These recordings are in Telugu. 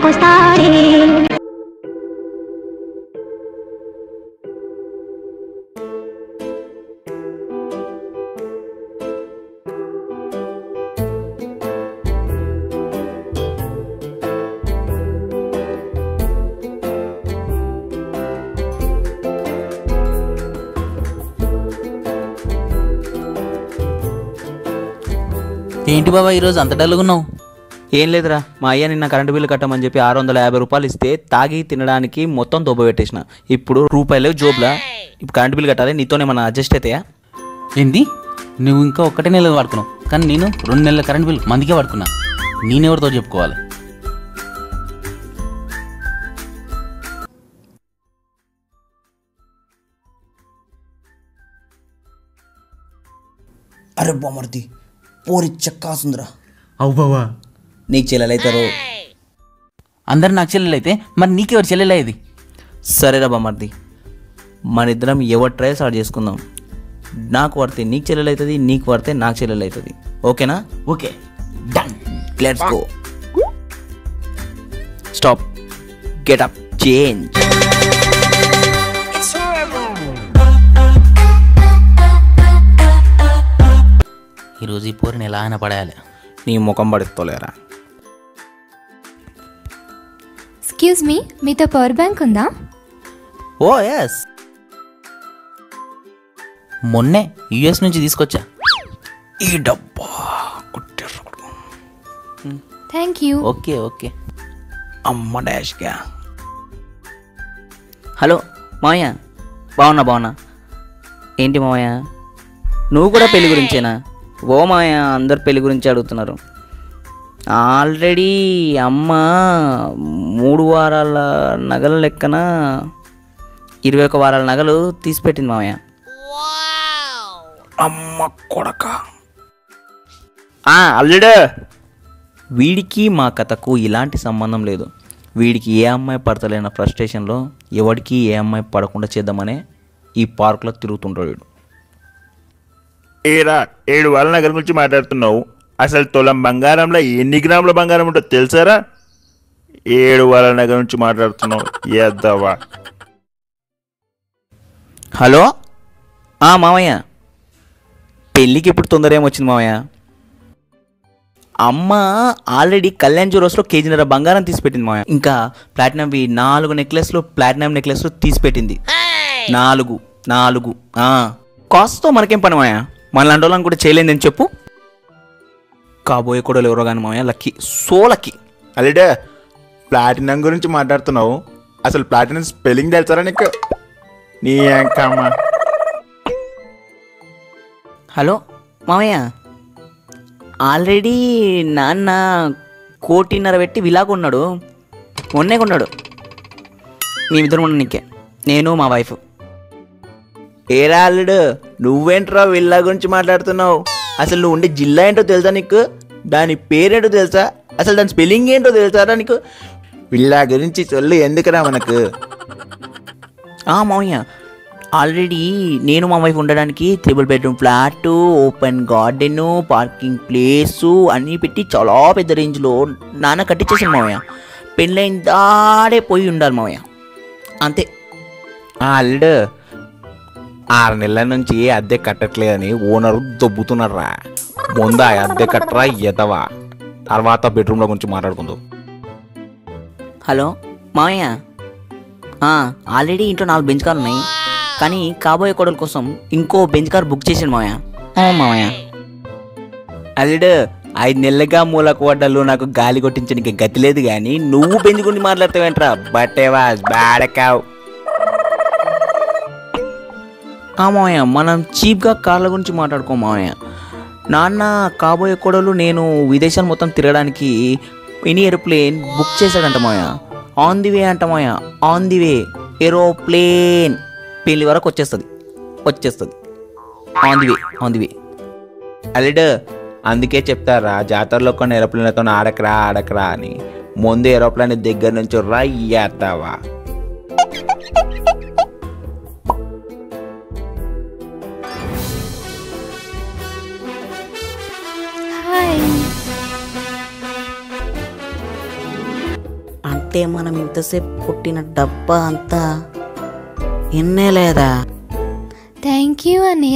గుర్తుకొస్తాడే. ఏంటి బాబా ఈరోజు అంత డల్గున్నావు? ఏం లేదురా, మా అయ్య నిన్న కరెంటు బిల్లు కట్టమని చెప్పి 650 రూపాయలు ఇస్తే తాగి తినడానికి మొత్తం దొబ్బ పెట్టేసిన. ఇప్పుడు రూపాయలు జోబ్లా. ఇప్పుడు కరెంటు బిల్లు కట్టాలి, నీతోనే మన అడ్జస్ట్ అవుతాయా? ఏంది నువ్వు ఇంకా 1 నెల వాడుకున్నావు, కానీ నేను 2 నెలల కరెంట్ బిల్ మందికే వాడుకున్నా. నేనెవరితో చెప్పుకోవాలి? అరే బామర్ది, పోరి చెక్కాసుందిరా. అవు బావా, నీకు చెల్లెలైతారు. అందరు నాకు చెల్లెలు అయితే మరి నీకెవరు చెల్లెలయ్యేది? సరేరా బామర్ది, మన ఇద్దరం ఎవరు ట్రయల్ స్టార్ట్ చేసుకుందాం. నాకు పడితే నీకు చెల్లెలు అవుతుంది, నీకు పడితే నాకు చెల్లెలు అవుతుంది. ఓకేనా? Okay, done. Let's go. Stop, get up, change. ఈరోజు ఈ పోరిని ఎలా అయినా పడేయాలి. నీ ముఖం పడుతోలేరా. ఎక్స్క్యూజ్ మీ, మీతో పవర్ బ్యాంక్ ఉందా? ఓ ఎస్, మొన్నే యుఎస్ నుంచి తీసుకొచ్చా. ఈ డబ్బా కుట్టారు. Thank you. Okay okay. అమ్మ డాష్గా. హలో మావయ్య, బాగున్నా. ఏంటి మావయ్య, నువ్వు కూడా పెళ్లి గురించేనా? ఓ మావయ్య, అందరు పెళ్లి గురించి అడుగుతున్నారు. ఆల్రెడీ అమ్మ 3 వారాల నగల లెక్కన 21 వారాల నగలు తీసిపెట్టింది మావయ్య. అమ్మ కొడక. అల్లుడు, వీడికి మా కథకు ఇలాంటి సంబంధం లేదు. వీడికి ఏ అమ్మాయి పడతలేన ఫ్రస్ట్రేషన్లో ఎవడికి ఏ అమ్మాయి పడకుండా చేద్దామనే ఈ పార్కులో తిరుగుతుంటాడు వీడు. ఏరా 7 వారాల నగల గురించి మాట్లాడుతున్నావు. అసలు తులం బంగారంలో ఎన్ని గ్రాముల బంగారం ఉంటుందో తెలుసారా? 7 వారాల నగల నుంచి మాట్లాడుతున్నావు ఎద్దవా. హలో మామయ్య, పెళ్ళికి ఇప్పుడు తొందర ఏమొచ్చింది మామయ్య? అమ్మ ఆల్రెడీ కళ్యాణ్ జ్యువెలర్స్లో 1.5 కేజీ బంగారం తీసిపెట్టింది మామయ్య. ఇంకా ప్లాటినంవి 4 నెక్లెస్లు, ప్లాటినం నెక్లెస్లు తీసిపెట్టింది. 4 కాస్ట్తో మనకేం పని మామయ్య? మనలాంటి వాళ్ళని కూడా చేయలేదని చెప్పు. కాబోయే కూడా ఎవరో కానీ మామయ్య, లక్కీ, సో లక్కీ. అల్లుడే, ప్లాటినం గురించి మాట్లాడుతున్నావు. అసలు ప్లాటినం స్పెల్లింగ్ తెలుసారా నీకు? నీ అంకమ్మ. హలో మామయ్య, ఆల్రెడీ నాన్న 1.5 కోటి పెట్టి విలా కొన్నాడు. మొన్నే కొన్నాడు. మేమిద్దరం ఉన్న నీకే, నేను మా వైఫ్. ఏరా అల్లుడు, నువ్వేంట్రా విల్లా గురించి మాట్లాడుతున్నావు? అసలు నువ్వు ఉండే జిల్లా ఏంటో తెలుసా నీకు? దాని పేరేంటో తెలుసా? అసలు దాని స్పెల్లింగ్ ఏంటో తెలుసారా నీకు? విల్లా గురించి చొల్లు ఎందుకురా మనకు? మామయ్య, ఆల్రెడీ నేను మా వైఫ్ ఉండడానికి 3 bedroom flat, open garden, parking place అన్నీ పెట్టి చాలా పెద్ద రేంజ్లో నాన్న కట్టించేసాను మామయ్య. పెళ్ళైన దాడే పోయి ఉండాలి మామయ్య, అంతే. అల్లుడు, 6 నెలల నుంచి అద్దె కట్టట్లేదని ఓనరు దొబ్బుతున్నారా. ముందా అద్దె కట్టరా ఎదవా, తర్వాత బెడ్రూమ్ల గురించి మాట్లాడుకుందాం. హలో మామయ్య, ఆల్రెడీ ఇంట్లో 4 బెంచ్ కార్లు ఉన్నాయి, కానీ కాబోయే కోడల కోసం ఇంకో బెంచ్ కార్ బుక్ చేశాను మామయ్య. మామయ్య, అల్లుడు 5 నెలలుగా మూలకు వడ్డలు నాకు గాలి కొట్టించడానికి గతి లేదు, కానీ నువ్వు బెంచ్ గురించి మాట్లాడతావేంట్రా? బట్టేవా బాడకావు. మామయ్య, మనం చీప్గా కార్ల గురించి మాట్లాడుకో మామయ్య. నాన్న కాబోయే కోడలు నేను విదేశాలు మొత్తం తిరగడానికి మినీ ఏరోప్లేన్ బుక్ చేశాడంట మామయ్య. ఆన్ ది వే అంట మామయ్య, ఆన్ ది వే ఏరోప్లేన్. పెళ్లి వరకు వచ్చేస్తుంది. On the way. అల్లుడు, అందుకే చెప్తారా జాతరలో కొన్ని ఏరోప్లేన్లతో ఆడకరా అని. ముందు ఏరోప్లేన్ దగ్గర నుంచి రయ్యేస్తావా. హాయ్. అంటే మనం ఇంతసేపు కొట్టిన డబ్బా అంతా ఎన్నే లేదా? థ్యాంక్ యూ అన్నయ్య.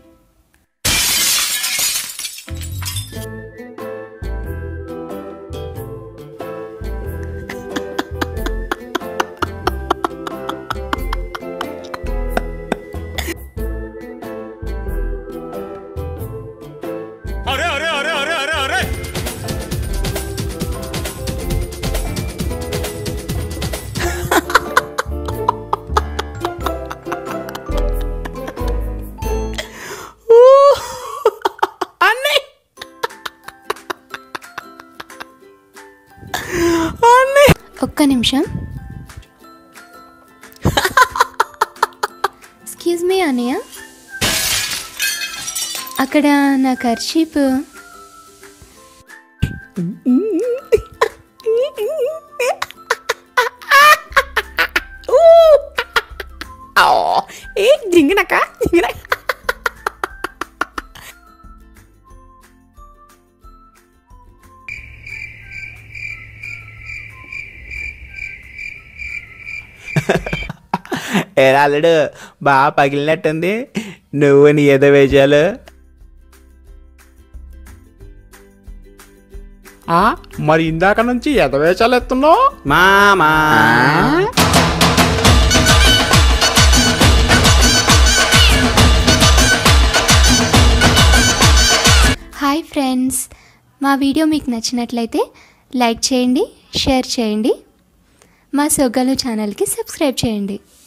ఒక్క నిమిషం. ఎక్స్క్యూజ్ మీ అన్నయ్య, అక్కడ నా కర్చీప్. జింగినక్క అల్లుడు బాగా పగిలినట్టుంది. నువ్వు నీ ఏదో వేషాలు. మరి ఇందాక నుంచి ఎదవేషాలు ఎత్తున్నావు మామా? హాయ్ ఫ్రెండ్స్, మా వీడియో మీకు నచ్చినట్లయితే లైక్ చేయండి, షేర్ చేయండి, మా సొగ్గలు ఛానల్కి సబ్స్క్రైబ్ చేయండి.